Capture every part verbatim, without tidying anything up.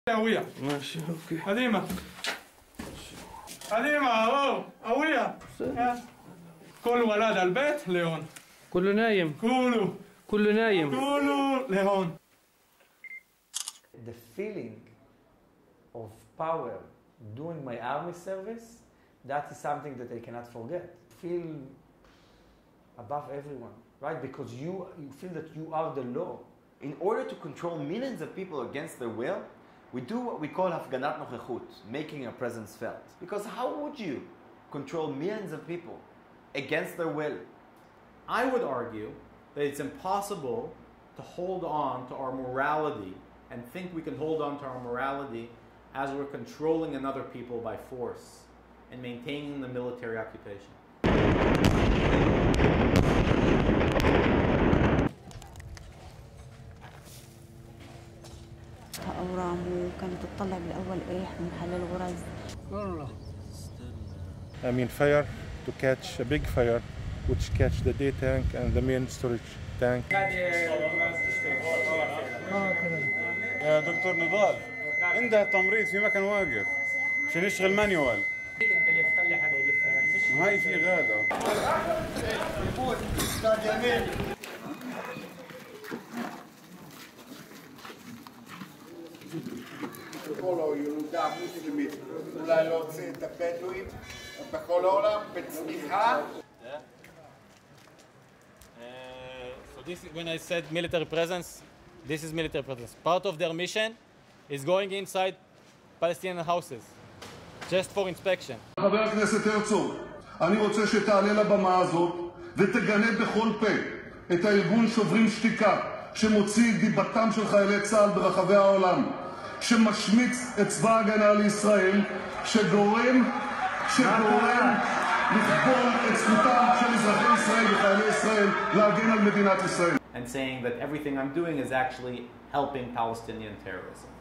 قوية. ماشي اوكي. قديمة. قديمة أوه قوية. كل ولاد البيت لهون. كله نايم. كله. كله نايم. كله لهون. The feeling of power doing my army service, that is something that I cannot forget. Feel above everyone, right? Because you, you feel that you are the law. In order to control millions of people against their will, we do what we call hafganat nochechut, making a presence felt. Because how would you control millions of people against their will? I would argue that it's impossible to hold on to our morality and think we can hold on to our morality as we're controlling another people by force and maintaining the military occupation. أورام وكانت تطلع بالأول إيه من محل الغرز. والله. I mean fire to catch a big fire which catch the day tank and the main storage tank. يا دكتور نضال عندها تمريض في مكان واقف عشان يشغل مانيوال. انت اللي تخلي حدا يلف. هاي في غاده. כל הילודה המוסלמית, אולי להוציא את הבדואים בכל העולם בצמיחה. So this is when I said military presence, this is military presence. Part of their mission is going inside Palestinian houses, just for inspection. חבר הכנסת הרצוג, אני רוצה שתעלה לבמה הזאת ותגנה בכל פה את הארגון שוברים שתיקה, שמוציא את דיבתם של חיילי צה"ל ברחבי העולם, שמשמיץ את צבא ההגנה לישראל, שגורם, שגורם לכבול את זכותם של אזרחי ישראל וחיילי ישראל להגן על מדינת ישראל. And saying that everything I'm doing is actually helping Palestinian terrorism.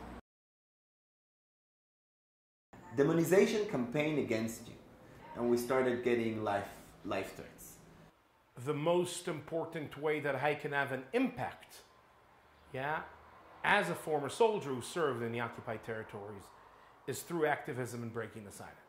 Demonization campaign against you, and we started getting life, life threats. The most important way that I can have an impact, yeah, as a former soldier who served in the occupied territories, is through activism and breaking the silence.